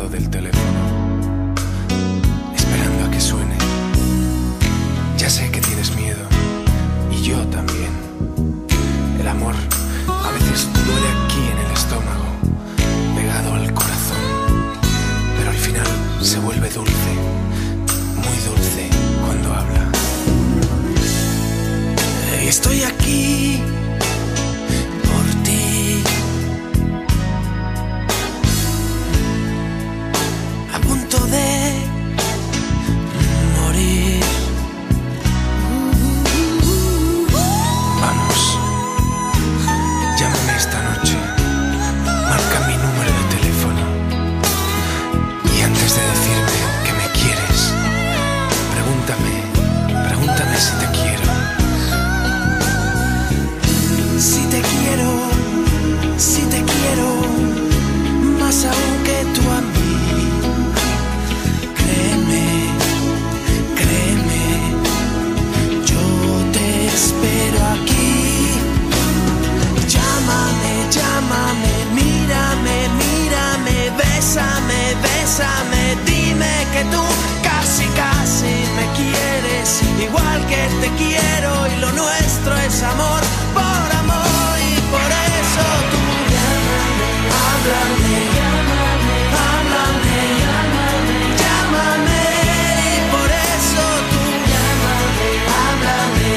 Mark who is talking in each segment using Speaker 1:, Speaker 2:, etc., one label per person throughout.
Speaker 1: lado del teléfono, esperando a que suene. Ya sé que tienes miedo, y yo también. El amor a veces duele aquí en el estómago, pegado al corazón, pero al final se vuelve dulce, muy dulce cuando habla. Estoy aquí por ti, a punto de morir. Vamos, llámame esta noche, marca mi número de teléfono y antes de decirme que me quieres, pregúntame si te quiero. Si te quiero, más aún que tú a mí. Créeme, yo te espero aquí. Llámame, mírame, bésame, dime que tú casi me quieres, igual que te quiero y lo nuestro es amor por amor y por eso tú háblame y por eso tú háblame.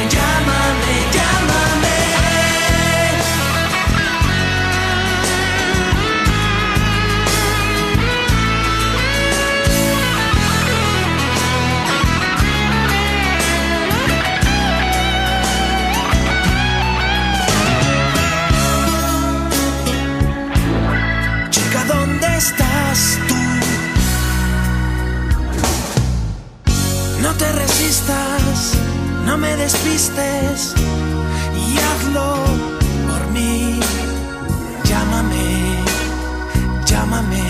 Speaker 1: ¿Estás tú? No te resistas, no me despistes y hazlo por mí. Llámame.